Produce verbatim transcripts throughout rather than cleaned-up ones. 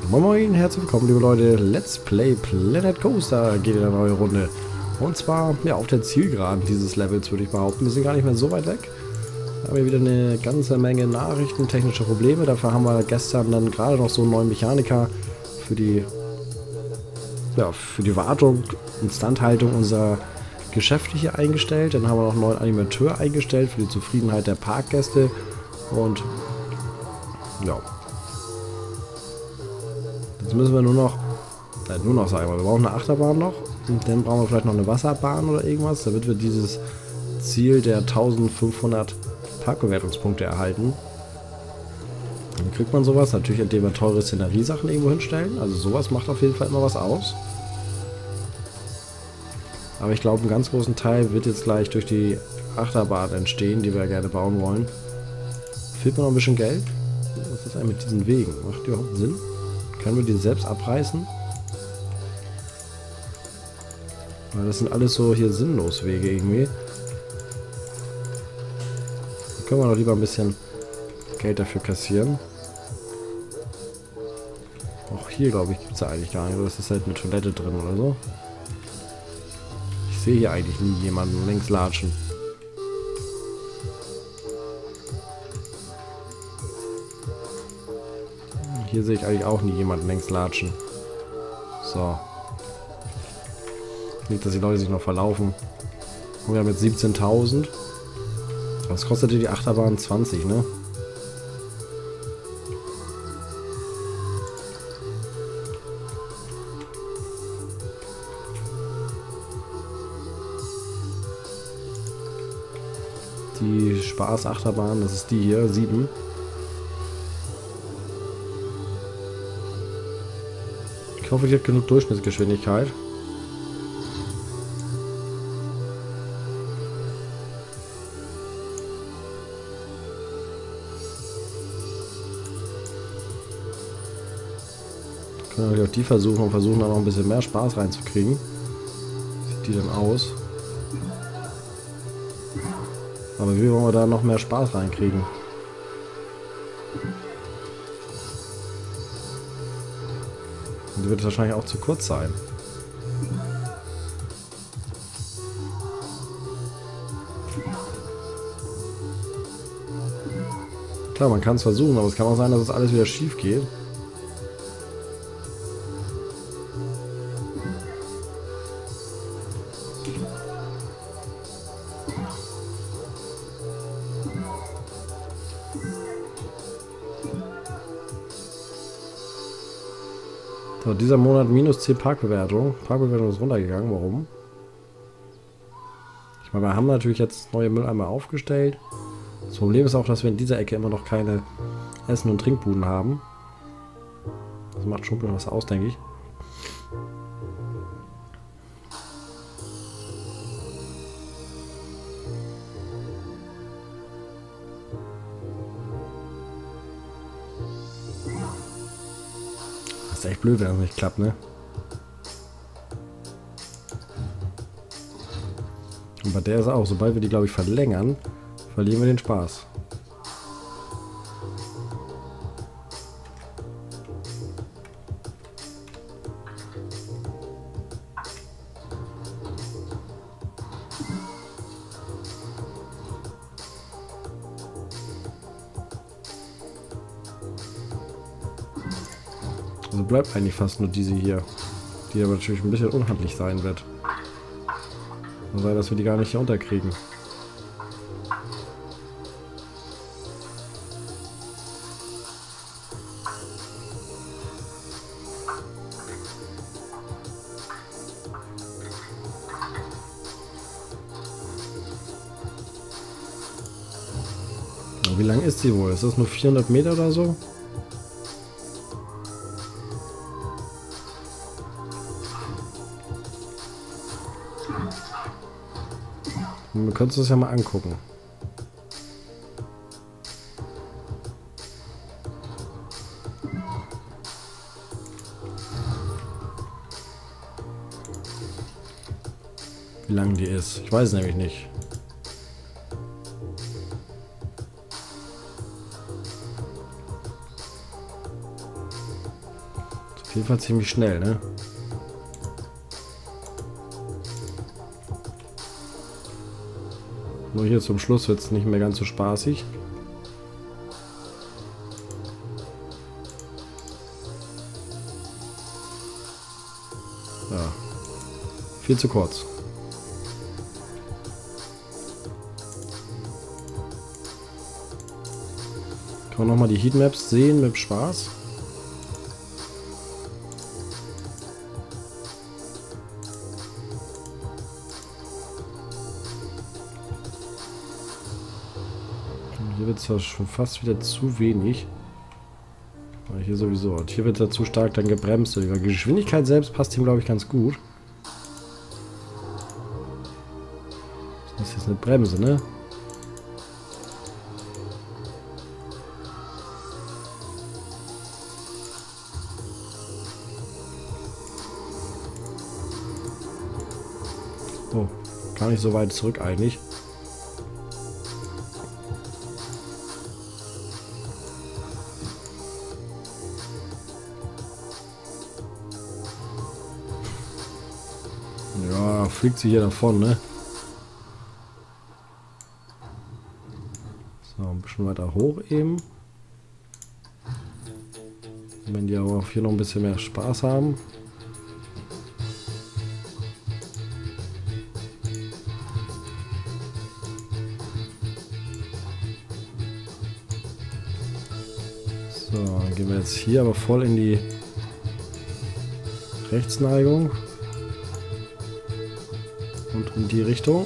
Moin Moin, herzlich willkommen liebe Leute, Let's Play Planet Coaster geht in eine neue Runde. Und zwar ja, auf der Zielgeraden dieses Levels würde ich behaupten. Wir sind gar nicht mehr so weit weg. Da haben wir wieder eine ganze Menge Nachrichten, technische Probleme. Dafür haben wir gestern dann gerade noch so einen neuen Mechaniker für die, ja, für die Wartung und Standhaltung unserer Geschäfte hier eingestellt. Dann haben wir noch einen neuen Animateur eingestellt für die Zufriedenheit der Parkgäste. Und ja. Jetzt müssen wir nur noch, äh, nur noch sagen, wir brauchen eine Achterbahn noch. Und dann brauchen wir vielleicht noch eine Wasserbahn oder irgendwas, damit wir dieses Ziel der eintausendfünfhundert Parkbewertungspunkte erhalten. Dann kriegt man sowas, natürlich indem wir teure Szeneriesachen irgendwo hinstellen. Also sowas macht auf jeden Fall immer was aus. Aber ich glaube, einen ganz großen Teil wird jetzt gleich durch die Achterbahn entstehen, die wir gerne bauen wollen. Fehlt mir noch ein bisschen Geld. Was ist eigentlich mit diesen Wegen? Macht die überhaupt Sinn? Können wir die selbst abreißen? Weil das sind alles so hier sinnlos Wege irgendwie. Da können wir doch lieber ein bisschen Geld dafür kassieren. Auch hier, glaube ich, gibt es ja eigentlich gar nicht. Oder ist das halt eine Toilette drin oder so? Ich sehe hier eigentlich nie jemanden längs latschen. Hier sehe ich eigentlich auch nie jemanden längs latschen. So. Nicht, dass die Leute sich noch verlaufen. Und wir haben jetzt siebzehntausend. Was kostet die Achterbahn? zwanzig, ne? Die Spaß-Achterbahn, das ist die hier, sieben. Ich hoffe, die hat genug Durchschnittsgeschwindigkeit. Können wir auch die versuchen und versuchen da noch ein bisschen mehr Spaß reinzukriegen. Wie sieht die denn aus? Aber wie wollen wir da noch mehr Spaß reinkriegen? Die wird wahrscheinlich auch zu kurz sein. Klar, man kann es versuchen, aber es kann auch sein, dass es alles wieder schief geht. So, dieser Monat minus zehn Parkbewertung. Parkbewertung ist runtergegangen. Warum? Ich meine, wir haben natürlich jetzt neue Mülleimer aufgestellt. Das Problem ist auch, dass wir in dieser Ecke immer noch keine Essen- und Trinkbuden haben. Das macht schon was aus, denke ich. Das ist echt blöd, wenn das nicht klappt, ne? Und bei der ist auch, sobald wir die, glaube ich, verlängern, verlieren wir den Spaß. Also bleibt eigentlich fast nur diese hier, die aber natürlich ein bisschen unhandlich sein wird. Kann sein, dass wir die gar nicht hier unterkriegen. Und wie lang ist sie wohl? Ist das nur vierhundert Meter oder so? Wir können uns das ja mal angucken. Wie lang die ist. Ich weiß nämlich nicht. Auf jeden Fall ziemlich schnell, ne? Nur hier zum Schluss wird es nicht mehr ganz so spaßig. Ja. Viel zu kurz. Kann man nochmal die Heatmaps sehen mit Spaß. Hier wird es ja schon fast wieder zu wenig. Aber hier sowieso. Und hier wird er zu stark dann gebremst. Die Geschwindigkeit selbst passt ihm, glaube ich, ganz gut. Das ist jetzt eine Bremse, ne? Oh, gar nicht so weit zurück eigentlich. Ja, fliegt sie hier davon, ne? So, ein bisschen weiter hoch eben. Wenn die aber hier noch ein bisschen mehr Spaß haben. So, dann gehen wir jetzt hier aber voll in die Rechtsneigung. Und in die Richtung.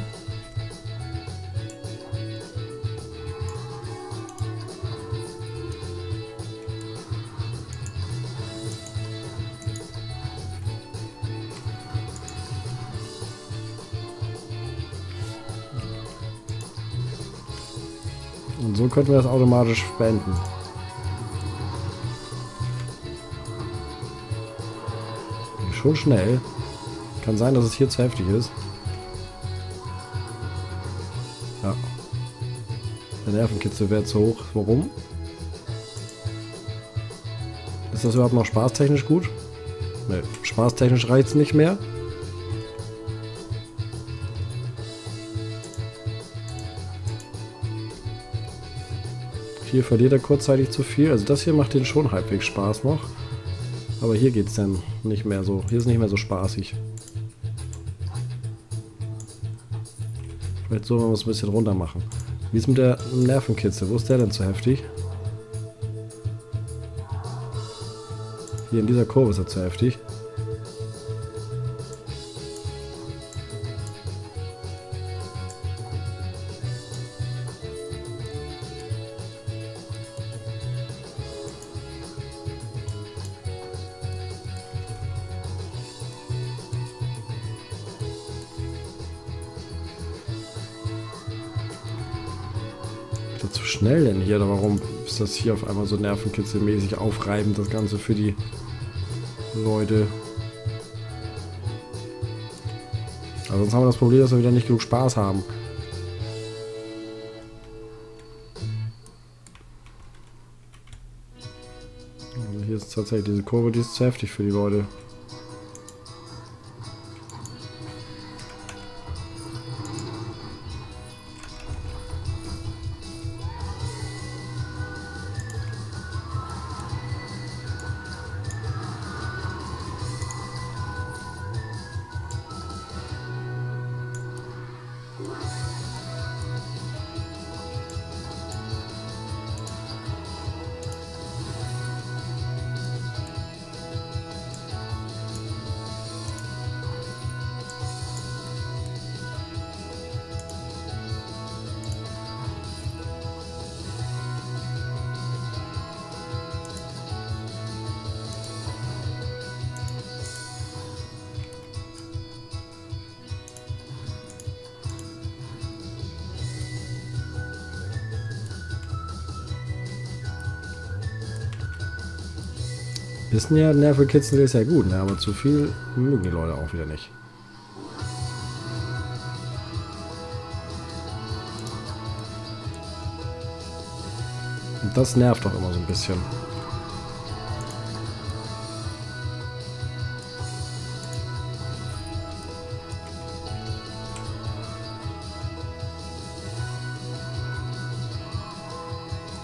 Und so könnten wir das automatisch beenden. Schon schnell. Kann sein, dass es hier zu heftig ist. Ja. Der Nervenkitzel wäre zu hoch. Warum? Ist das überhaupt noch spaßtechnisch gut? Ne, spaßtechnisch reicht es nicht mehr. Hier verliert er kurzzeitig zu viel. Also das hier macht den schon halbwegs Spaß noch. Aber hier geht es dann nicht mehr so. Hier ist nicht mehr so spaßig. Vielleicht so, wenn wir es ein bisschen runter machen. Wie ist mit der Nervenkitzel? Wo ist der denn zu heftig? Hier in dieser Kurve ist er zu heftig. Zu schnell denn hier? Oder warum ist das hier auf einmal so nervenkitzelmäßig aufreibend, das Ganze für die Leute? Also sonst haben wir das Problem, dass wir wieder nicht genug Spaß haben. Also hier ist tatsächlich diese Kurve, die ist zu heftig für die Leute. Wissen ja, Nervenkitzel ist ja gut, ne? Aber zu viel mögen die Leute auch wieder nicht. Und das nervt doch immer so ein bisschen.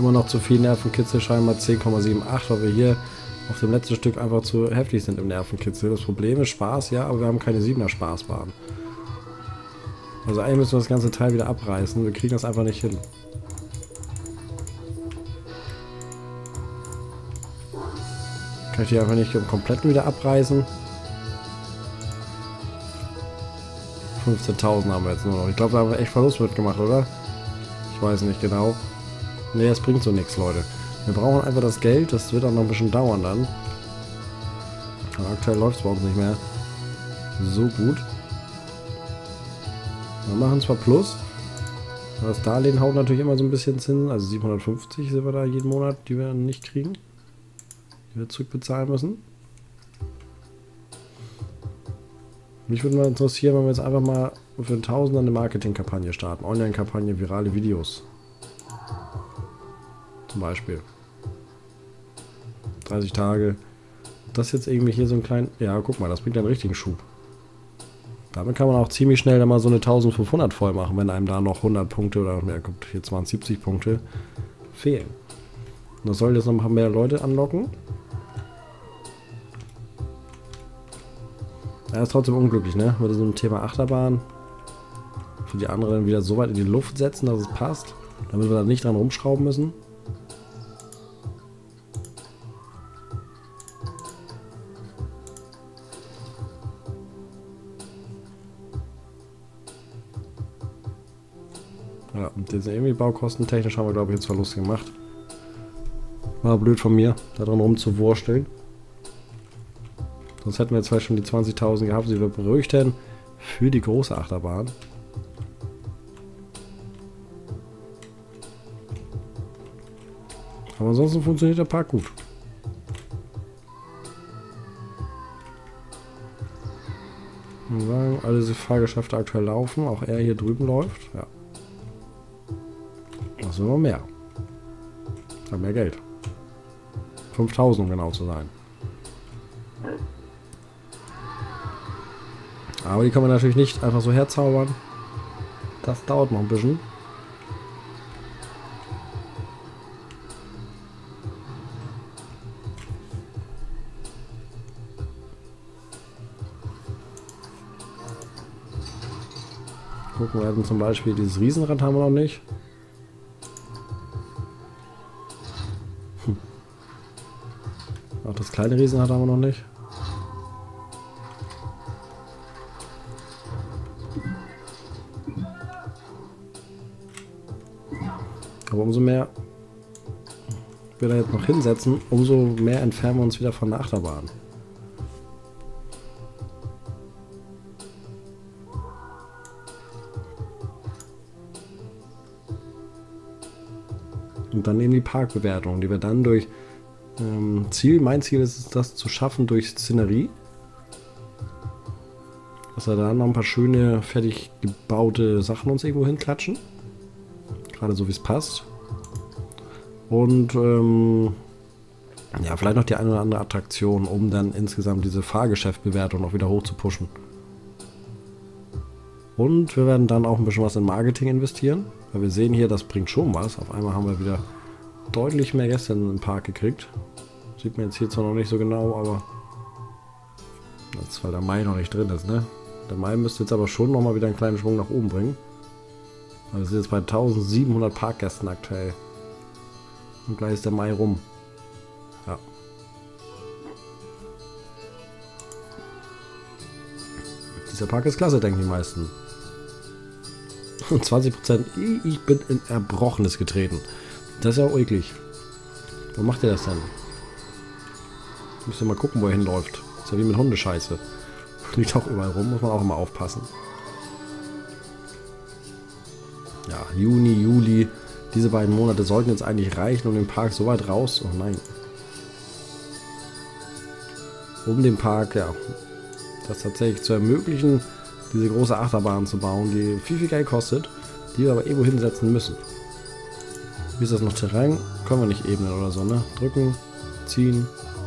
Immer noch zu viel Nervenkitzel, scheinbar zehn Komma achtundsiebzig, weil wir hier auf dem letzten Stück einfach zu heftig sind im Nervenkitzel. Das Problem ist Spaß, ja, aber wir haben keine siebener Spaßbahn. Also eigentlich müssen wir das ganze Teil wieder abreißen. Wir kriegen das einfach nicht hin. Kann ich die einfach nicht komplett wieder abreißen? fünfzehntausend haben wir jetzt nur noch. Ich glaube, da haben wir echt Verlust mitgemacht, oder? Ich weiß nicht genau. Ne, das bringt so nichts, Leute. Wir brauchen einfach das Geld. Das wird auch noch ein bisschen dauern dann. Aber aktuell läuft es bei uns nicht mehr so gut. Wir machen zwar Plus. Aber das Darlehen haut natürlich immer so ein bisschen Zinsen. Also siebenhundertfünfzig sind wir da jeden Monat, die wir nicht kriegen. Die wir zurückbezahlen müssen. Mich würde mal interessieren, wenn wir jetzt einfach mal für einen Tausender eine Marketingkampagne starten. Online-Kampagne, virale Videos. Zum Beispiel. dreißig Tage. Das jetzt irgendwie hier so ein kleinen... Ja, guck mal, das bringt einen richtigen Schub. Damit kann man auch ziemlich schnell dann mal so eine eintausendfünfhundert voll machen, wenn einem da noch hundert Punkte oder ja, guckt, hier zwanzig Punkte fehlen. Und das soll jetzt noch ein paar mehr Leute anlocken. Er ist trotzdem unglücklich, ne? Mit diesem Thema Achterbahn. Für die anderen dann wieder so weit in die Luft setzen, dass es passt. Damit wir da nicht dran rumschrauben müssen. Ja, und jetzt irgendwie baukostentechnisch haben wir, glaube ich, jetzt Verlust gemacht. War blöd von mir, da dran rumzuwursteln. Sonst hätten wir jetzt vielleicht schon die zwanzigtausend gehabt, die wir bräuchten für die große Achterbahn. Aber ansonsten funktioniert der Park gut. Wir sagen, alle diese Fahrgeschäfte aktuell laufen, auch er hier drüben läuft. Ja. Das sind noch mehr. Wir haben mehr Geld. fünftausend, um genau zu sein. Aber die kann man natürlich nicht einfach so herzaubern. Das dauert noch ein bisschen. Gucken wir jetzt zum Beispiel, dieses Riesenrad haben wir noch nicht. Hm. Auch das kleine Riesenrad haben wir noch nicht. Aber umso mehr wir da jetzt noch hinsetzen, umso mehr entfernen wir uns wieder von der Achterbahn. Und dann eben die Parkbewertung, die wir dann durch ähm, Ziel, mein Ziel ist es, das zu schaffen durch Szenerie. Dass wir da noch ein paar schöne, fertig gebaute Sachen uns irgendwo hinklatschen. Gerade so wie es passt. Und ähm, ja, vielleicht noch die eine oder andere Attraktion, um dann insgesamt diese Fahrgeschäftbewertung noch wieder hoch zu pushen. Und wir werden dann auch ein bisschen was in Marketing investieren. Weil wir sehen hier, das bringt schon was. Auf einmal haben wir wieder deutlich mehr Gäste in den Park gekriegt. Sieht man jetzt hier zwar noch nicht so genau, aber das ist, weil der Mai noch nicht drin ist, ne? Der Mai müsste jetzt aber schon noch mal wieder einen kleinen Schwung nach oben bringen. Wir sind jetzt bei eintausendsiebenhundert Parkgästen aktuell. Und gleich ist der Mai rum. Ja. Dieser Park ist klasse, denken die meisten. Und zwanzig Prozent, ich bin in Erbrochenes getreten. Das ist ja auch eklig. Wo macht ihr das denn? Müsst ihr mal gucken, wo er hinläuft. Das ist ja wie mit Hundescheiße. Liegt auch überall rum, muss man auch immer aufpassen. Ja, Juni, Juli, diese beiden Monate sollten jetzt eigentlich reichen, um den Park so weit raus. Oh nein. Um den Park, ja, das tatsächlich zu ermöglichen, diese große Achterbahn zu bauen, die viel, viel Geld kostet, die wir aber irgendwo hinsetzen müssen. Wie ist das noch Terrain? Können wir nicht ebnen oder so, ne? Drücken, ziehen.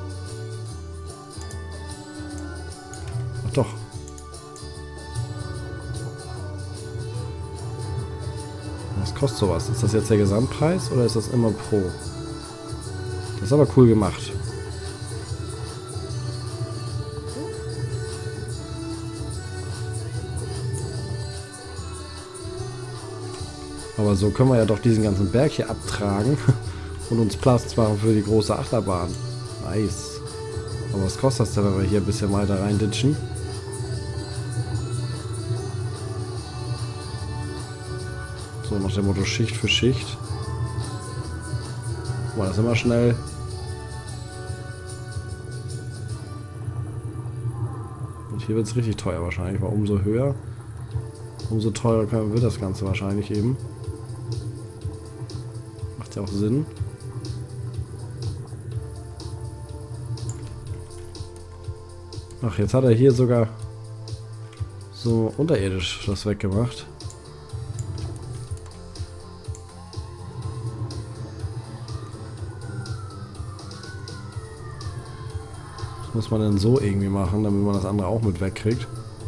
Ach doch. Was kostet sowas? Ist das jetzt der Gesamtpreis oder ist das immer pro? Das ist aber cool gemacht. Aber so können wir ja doch diesen ganzen Berg hier abtragen und uns Platz machen für die große Achterbahn. Nice. Aber was kostet das denn, wenn wir hier ein bisschen weiter reinditschen? So, nach dem Motto Schicht für Schicht. Boah, das ist immer schnell. Und hier wird es richtig teuer wahrscheinlich, weil umso höher, umso teurer wird das Ganze wahrscheinlich eben. Macht ja auch Sinn. Ach, jetzt hat er hier sogar so unterirdisch das weggemacht. Das muss man dann so irgendwie machen, damit man das andere auch mit wegkriegt.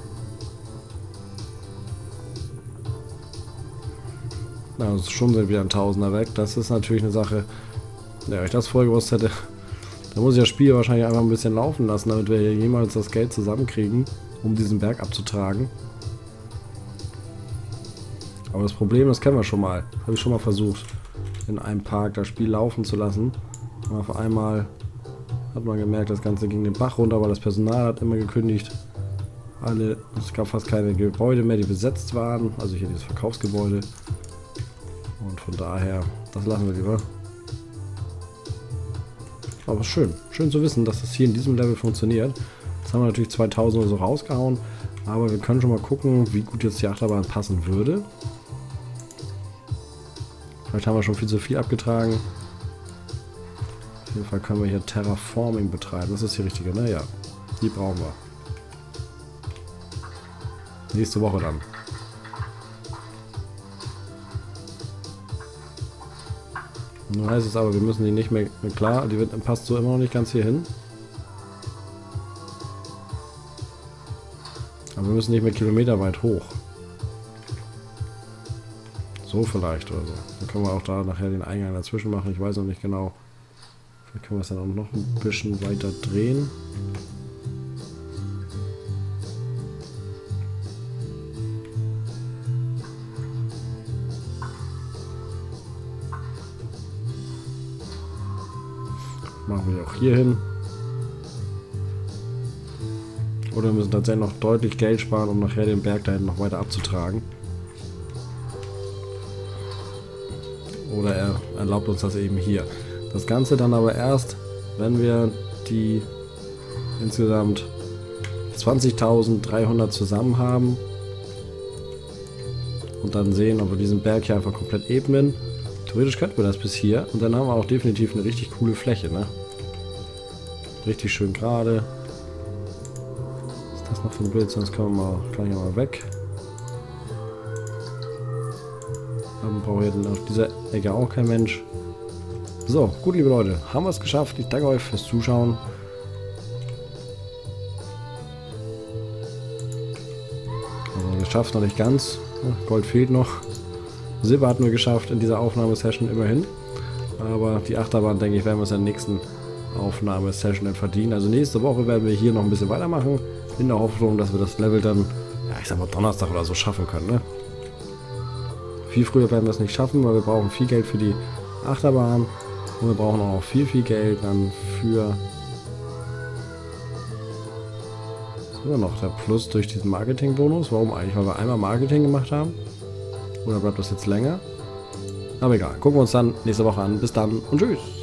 Na, also schon sind wieder ein Tausender weg. Das ist natürlich eine Sache, ja, wenn ich das vorher gewusst hätte, dann muss ich das Spiel wahrscheinlich einfach ein bisschen laufen lassen, damit wir hier jemals das Geld zusammenkriegen, um diesen Berg abzutragen. Aber das Problem, das kennen wir schon mal. Habe ich schon mal versucht, in einem Park das Spiel laufen zu lassen. Und auf einmal hat man gemerkt, das Ganze ging den Bach runter, weil das Personal hat immer gekündigt. Alle, es gab fast keine Gebäude mehr, die besetzt waren. Also hier dieses Verkaufsgebäude. Und von daher, das lassen wir lieber. Aber schön. Schön zu wissen, dass das hier in diesem Level funktioniert. Jetzt haben wir natürlich zweitausend oder so rausgehauen. Aber wir können schon mal gucken, wie gut jetzt die Achterbahn passen würde. Vielleicht haben wir schon viel zu viel abgetragen. Auf jeden Fall können wir hier Terraforming betreiben. Das ist die richtige, ne? Ja. Die brauchen wir. Nächste Woche dann. Nun heißt es aber, wir müssen die nicht mehr... Klar, die wird, passt so immer noch nicht ganz hier hin. Aber wir müssen nicht mehr kilometerweit hoch. So vielleicht oder so. Dann können wir auch da nachher den Eingang dazwischen machen. Ich weiß noch nicht genau. Vielleicht können wir es dann auch noch ein bisschen weiter drehen. Machen wir auch hier hin. Oder wir müssen tatsächlich noch deutlich Geld sparen, um nachher den Berg da hinten noch weiter abzutragen. Oder er erlaubt uns das eben hier. Das Ganze dann aber erst, wenn wir die insgesamt zwanzigtausenddreihundert zusammen haben. Und dann sehen, ob wir diesen Berg hier einfach komplett ebnen. Theoretisch könnten wir das bis hier. Und dann haben wir auch definitiv eine richtig coole Fläche, ne? Richtig schön gerade. Was ist das noch für ein Bild? Sonst können wir mal, kann ich ja mal weg. Dann brauche ich dann auf dieser Ecke auch kein Mensch. So, gut, liebe Leute, haben wir es geschafft. Ich danke euch fürs Zuschauen. Also geschafft noch nicht ganz. Gold fehlt noch. Silber hatten wir geschafft in dieser Aufnahmesession immerhin. Aber die Achterbahn, denke ich, werden wir es in der nächsten Aufnahmesession dann verdienen. Also nächste Woche werden wir hier noch ein bisschen weitermachen. In der Hoffnung, dass wir das Level dann, ja, ich sag mal Donnerstag oder so schaffen können, ne? Viel früher werden wir es nicht schaffen, weil wir brauchen viel Geld für die Achterbahn. Und wir brauchen auch viel, viel Geld dann für... Was ist immer noch der Plus durch diesen Marketing-Bonus? Warum eigentlich? Weil wir einmal Marketing gemacht haben? Oder bleibt das jetzt länger? Aber egal. Gucken wir uns dann nächste Woche an. Bis dann und tschüss.